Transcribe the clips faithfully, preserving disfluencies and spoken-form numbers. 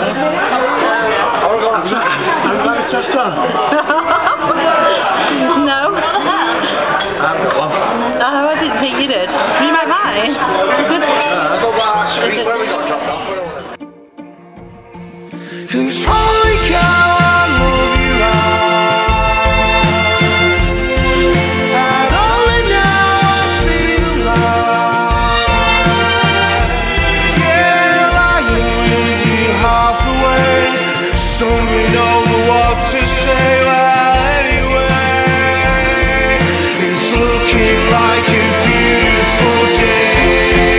just done. No. I've got one. Oh, I didn't think you did. You might buy. Cause holy cow, I move you eyes, and only now I see the light. Yeah, lying with you half away, stumbling over what to say. Well, anyway, it's looking like a beautiful day.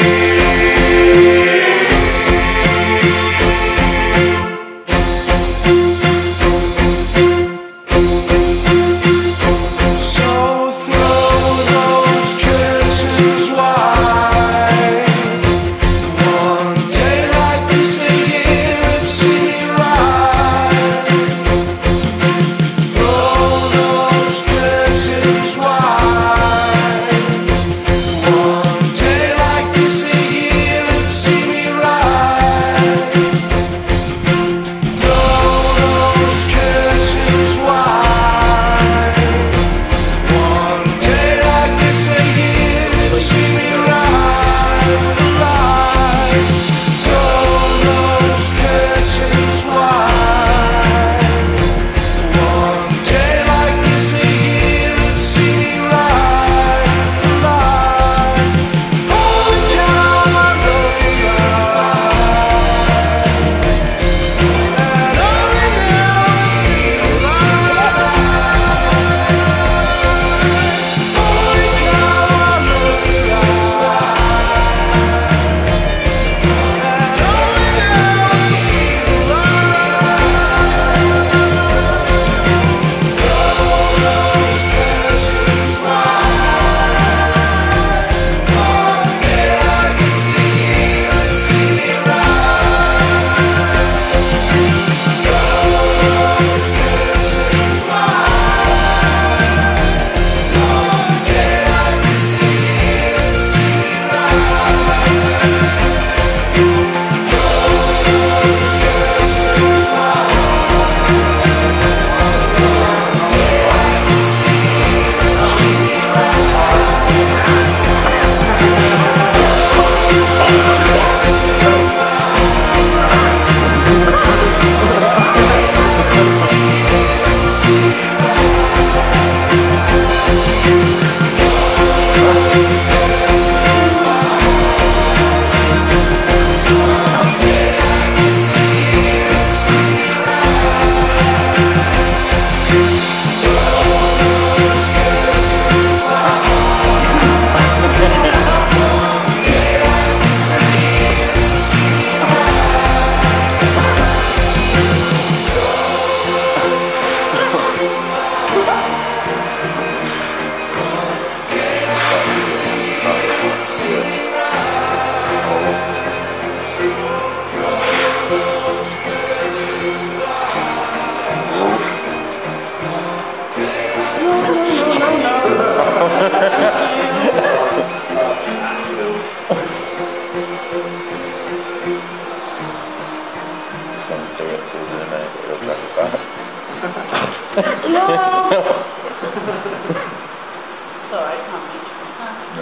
Sorry, I can't reach. No.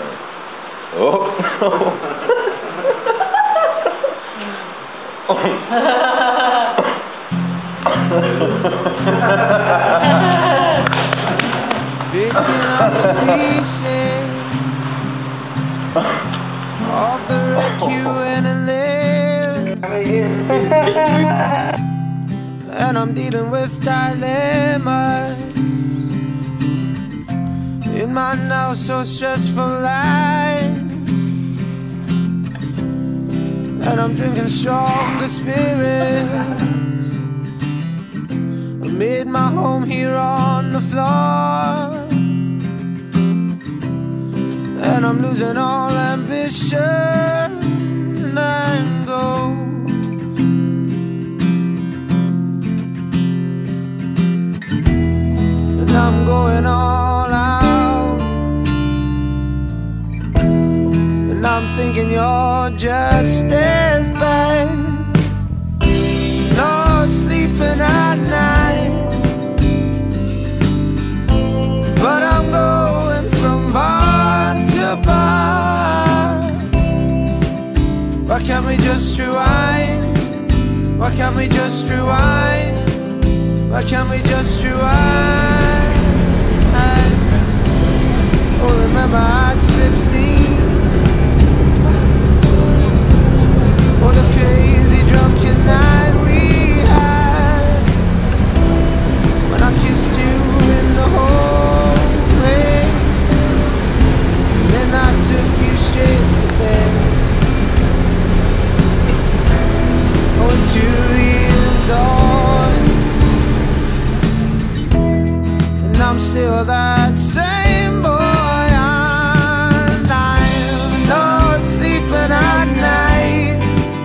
Oh. Picking up the pieces of the wreck you went and lived, and I'm dealing with dilemmas in my now so stressful life, and I'm drinking stronger spirits amid my home here on the floor, and I'm losing all ambition and goal. And I'm going all out, and I'm thinking you're just as bad. just rewind? Why can't we just rewind? Why can't we just rewind? Oh, remember at sixteen. Oh, the crazy drunken night we had, when I kissed you in the hallway, and then I took you straight to bed. Oh, and two years on, and I'm still that same boy. And I'm not sleeping at night.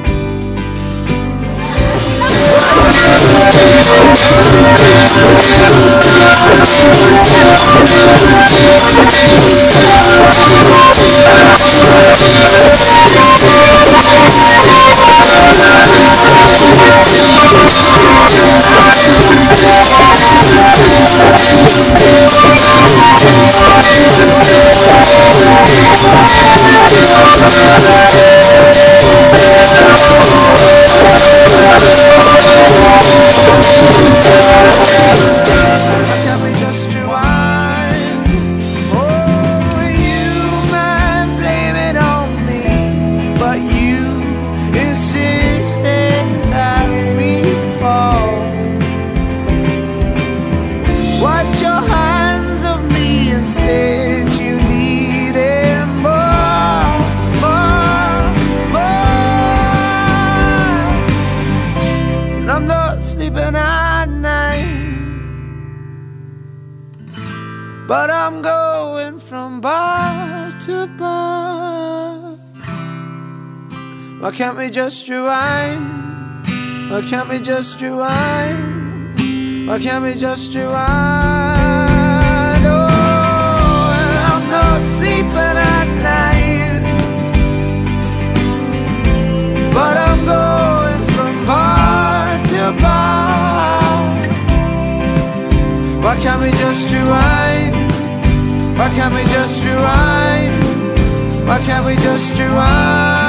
But I'm going from bar to bar. Why can't we just rewind? Why can't we just rewind? Why can't we just rewind? Oh, and I'm not sleeping at night, but I'm going from bar to bar. Why can't we just rewind? Why can't we just rewind? Why can't we just rewind?